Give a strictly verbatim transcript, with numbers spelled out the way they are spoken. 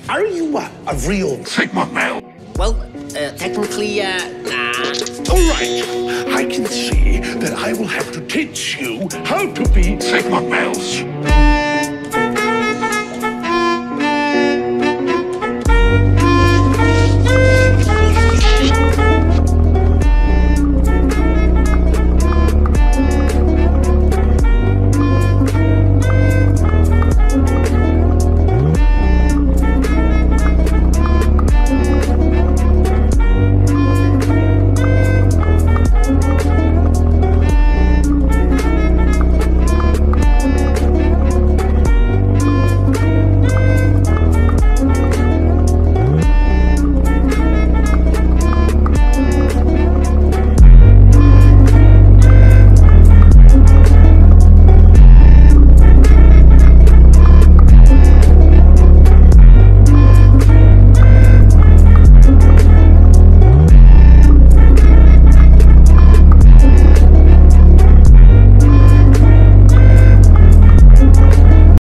Are you a, a real Sigma male? Well, uh, technically, uh, nah. All right. I can see that I will have to teach you how to be Sigma males.